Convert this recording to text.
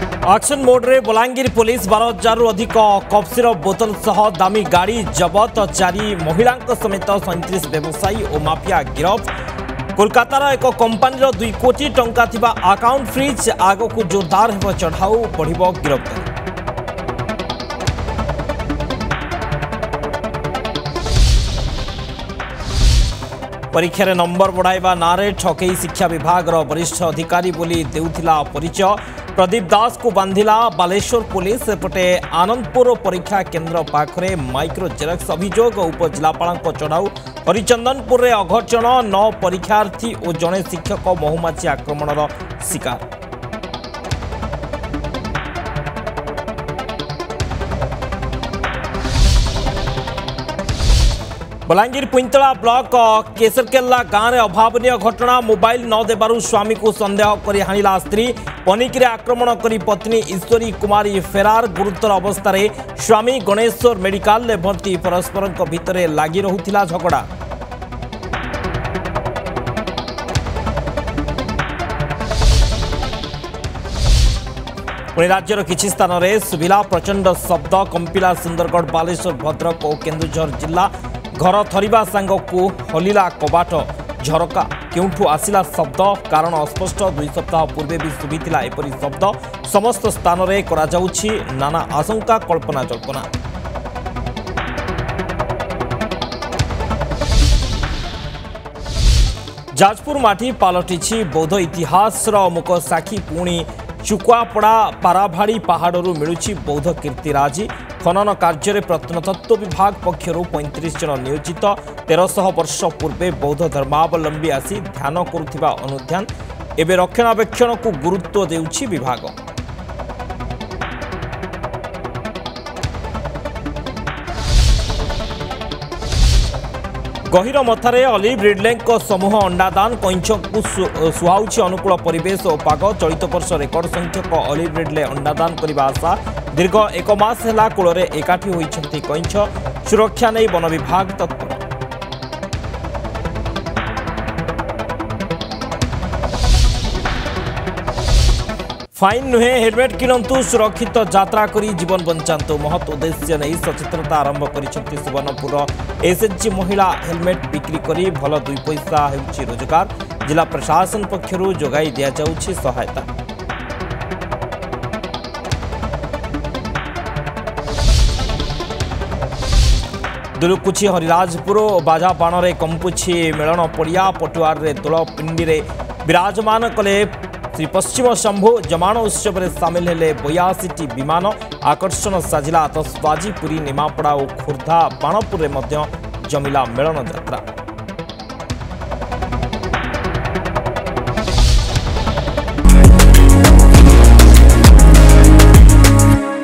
Action mode रे Balangir police 12,000 रु अधिक कफ सिरप बोतल सह दामी गाड़ी जबत। 4 महिला समेत 37 व्यवसायी और माफिया गिरफ। कोलकातार एक कंपानीर 2 कोटी टंका थिबा अकाउंट फ्रीज। आग को जोरदार हेब चढ़ाऊ बढ़िबो गिरफ्तारी। परीक्षा नंबर बढ़ाइबा नारे ठकई शिक्षा विभाग वरिष्ठ अधिकारी बोली देउथिला परिचय। प्रदीप दास को बांधिला बालेश्वर पुलिस। सेपटे आनंदपुर परीक्षा केन्द्र पाखरे माइक्रो जेरक्स अभियोग। उपजिलापाल चढ़ाऊ। हरिचंदनपुर में अघटन 9 परीक्षार्थी और जड़े शिक्षक महुमाछी आक्रमणर शिकार। बलांगीर पुंतला ब्लॉक केसरकेला गाँव में अभावनीय घटना। मोबाइल न देबारु स्वामी को संदेह करी हानिला स्त्री। पनिकी आक्रमण करी पत्नी ईश्वरी कुमारी फेरार। गुरुतर अवस्था स्वामी गणेश्वर मेडिकल में भर्ती। परस्पर भितर लगी रहुथिला झगड़ा। पुणे राज्यर किछि स्थान में सुभिला प्रचंड शब्द। कंपिला सुंदरगढ़ बालेश्वर भद्रक और केन्दुझर जिला। घर थरिबा सांग को हलिला कबाट झरका। क्योंठू आसिला शब्द कारण अस्पष्ट। 2 सप्ताह पूर्वे भी सुभिथिला एपरी शब्द। समस्त स्थान में करा जाउछि नाना आशंका कल्पना जल्पना। जाजपुर माटी पलटिछि बौद्ध इतिहासर मुक साक्षी। पुणी चुकुआपड़ा पाराभाड़ी पहाड़ू मिलुछि बौद्ध कीर्तिराजी। खनन कार्य प्रत्नतत्व विभाग पक्षर 35 जन नियोजित। 1300 वर्ष पूर्वे बौद्ध धर्मावलंबी आसी ध्यान करुथिबा अनुध्यान। एवं रक्षणाबेक्षण को गुरुत्व देउछि विभाग। गहिर मथारे ऑलिव रिडले समूह अंडादान। कईंछ को सुहाउछि अनुकूल परिवेश और पाग। चलित वर्ष रेकर्ड संख्यक ऑलिव रिडले अंडादान करने आशा। दीर्घ 1 मास है कूल एकाठी होइछन्ति कईंछ। सुरक्षा नहीं वन विभाग तत्पर। फाइन नुहे हेलमेट किणंतु सुरक्षित यात्रा करी जीवन बंचातु। महत् उद्देश्य नहीं सचेतनता आरंभ करिसेंति सुवर्णपुर एसएचजी महिला। हेलमेट बिक्री करी भल 2 पैसा हेउछि रोजगार। जिला प्रशासन पक्षरु जोगाई दिया जाउछि सहायता। दुलुकुछि हरिराजपुर बाजापाण रे कंपुछि मेलन पड़िया। पटुआर रे दोल पिंडी रे विराजमान कले श्री पश्चिम शंभु। जमाण उत्सव में सामिल हेले 82टी विमान। आकर्षण साजिला आतशबाजी। पुरी निमापड़ा और खोर्धा बाणपुर में जमिला मेलन यात्रा।